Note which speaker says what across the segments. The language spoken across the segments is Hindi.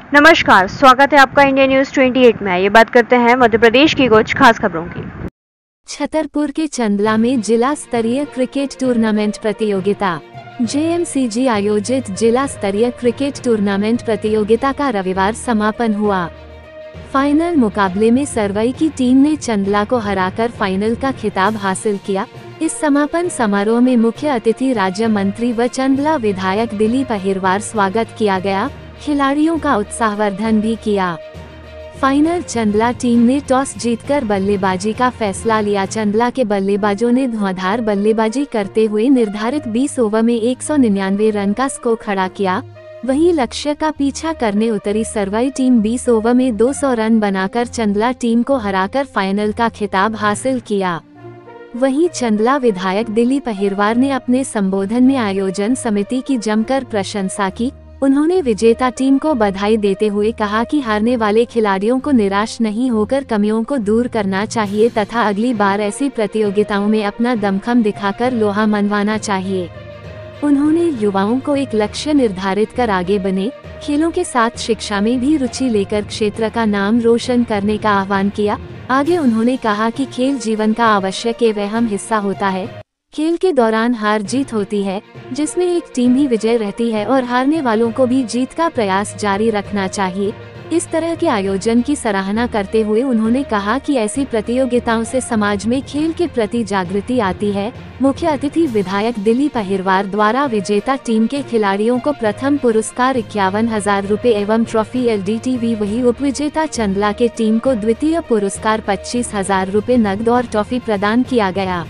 Speaker 1: नमस्कार, स्वागत है आपका इंडिया न्यूज 28 में। ये बात करते हैं मध्य प्रदेश की कुछ खास खबरों की।
Speaker 2: छतरपुर के चंदला में जिला स्तरीय क्रिकेट टूर्नामेंट प्रतियोगिता। JMCG आयोजित जिला स्तरीय क्रिकेट टूर्नामेंट प्रतियोगिता का रविवार समापन हुआ। फाइनल मुकाबले में सरवई की टीम ने चंदला को हराकर फाइनल का खिताब हासिल किया। इस समापन समारोह में मुख्य अतिथि राज्य मंत्री व चंदला विधायक दिलीप अहिरवार स्वागत किया गया। खिलाड़ियों का उत्साहवर्धन भी किया। फाइनल चंदला टीम ने टॉस जीतकर बल्लेबाजी का फैसला लिया। चंदला के बल्लेबाजों ने धुआंधार बल्लेबाजी करते हुए निर्धारित 20 ओवर में 199 रन का स्कोर खड़ा किया। वहीं लक्ष्य का पीछा करने उतरी सरवई टीम 20 ओवर में 200 रन बनाकर चंदला टीम को हराकर फाइनल का खिताब हासिल किया। वहीं चंदला विधायक दिलीप अहिरवार ने अपने संबोधन में आयोजन समिति की जमकर प्रशंसा की। उन्होंने विजेता टीम को बधाई देते हुए कहा कि हारने वाले खिलाड़ियों को निराश नहीं होकर कमियों को दूर करना चाहिए तथा अगली बार ऐसी प्रतियोगिताओं में अपना दमखम दिखाकर लोहा मनवाना चाहिए। उन्होंने युवाओं को एक लक्ष्य निर्धारित कर आगे बने, खेलों के साथ शिक्षा में भी रुचि लेकर क्षेत्र का नाम रोशन करने का आह्वान किया। आगे उन्होंने कहा कि खेल जीवन का आवश्यक एवं अहम हिस्सा होता है। खेल के दौरान हार जीत होती है, जिसमें एक टीम ही विजय रहती है और हारने वालों को भी जीत का प्रयास जारी रखना चाहिए। इस तरह के आयोजन की सराहना करते हुए उन्होंने कहा कि ऐसी प्रतियोगिताओं से समाज में खेल के प्रति जागृति आती है। मुख्य अतिथि विधायक दिलीप अहिरवार द्वारा विजेता टीम के खिलाड़ियों को प्रथम पुरस्कार 51,000 रुपए एवं ट्रॉफी LDTV, वही उपविजेता चंदला के टीम को द्वितीय पुरस्कार 25,000 रुपए नकद और ट्रॉफी प्रदान किया गया।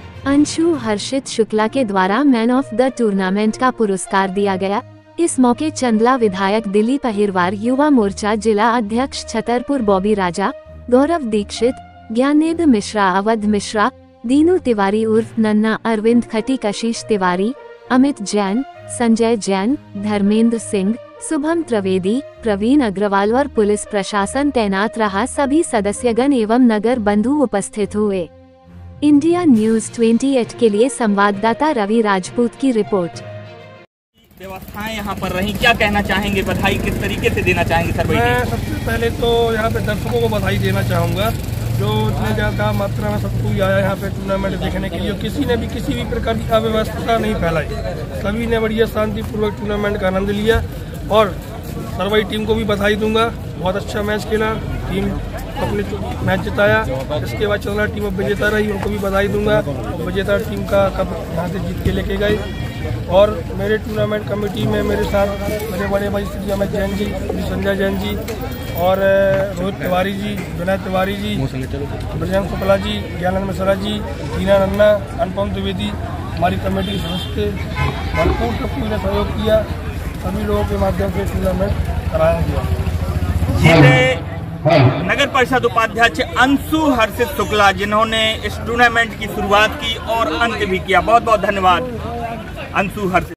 Speaker 2: अंशु हर्षित शुक्ला के द्वारा मैन ऑफ द टूर्नामेंट का पुरस्कार दिया गया। इस मौके चंदला विधायक दिलीप अहिरवार, युवा मोर्चा जिला अध्यक्ष छतरपुर बॉबी राजा, गौरव दीक्षित, ज्ञानेंद्र मिश्रा, अवध मिश्रा, दीनू तिवारी उर्फ नन्ना, अरविंद खटी, कशिश तिवारी, अमित जैन, संजय जैन, धर्मेंद्र सिंह, शुभम त्रिवेदी, प्रवीण अग्रवाल और पुलिस प्रशासन तैनात रहा। सभी सदस्यगण एवं नगर बंधु उपस्थित हुए। इंडिया न्यूज 28 के लिए संवाददाता रवि राजपूत की रिपोर्ट।
Speaker 3: व्यवस्थाएं यहाँ पर रही, क्या कहना चाहेंगे? बधाई किस तरीके से देना चाहेंगे सर?
Speaker 4: मैं सबसे पहले तो यहाँ पे दर्शकों को बधाई देना चाहूँगा, जो इतने ज़्यादा मात्रा में सब कोई आया यहाँ पे टूर्नामेंट देखने के लिए। किसी ने भी किसी भी प्रकार की अव्यवस्था नहीं फैलाई, सभी ने बढ़िया शांतिपूर्वक टूर्नामेंट का आनंद लिया। और सरवई टीम को भी बधाई दूंगा, बहुत अच्छा मैच खेला, टीम अपने मैच जिताया। इसके बाद चंदला टीम अब विजेता रही, उनको भी बधाई दूंगा। विजेता टीम का कप यहाँ से जीत के लेके गए। और मेरे टूर्नामेंट कमेटी में मेरे साथ मेरे बड़े भाई श्री अमित जैन जी, संजय जैन जी और रोहित तिवारी जी, विनय तिवारी जी, ब्रजंग शुक्ला जी, ज्ञानंद मिश्रा जी, टीना नन्ना, अनुपम द्विवेदी, हमारी कमेटी के सदस्य भरपूर सबको ने सहयोग किया। सभी लोगों के माध्यम से टूर्नामेंट कराया गया।
Speaker 3: नगर परिषद उपाध्यक्ष अंशु हर्षित शुक्ला, जिन्होंने इस टूर्नामेंट की शुरुआत की और अंत भी किया, बहुत बहुत धन्यवाद अंशु हर्षित।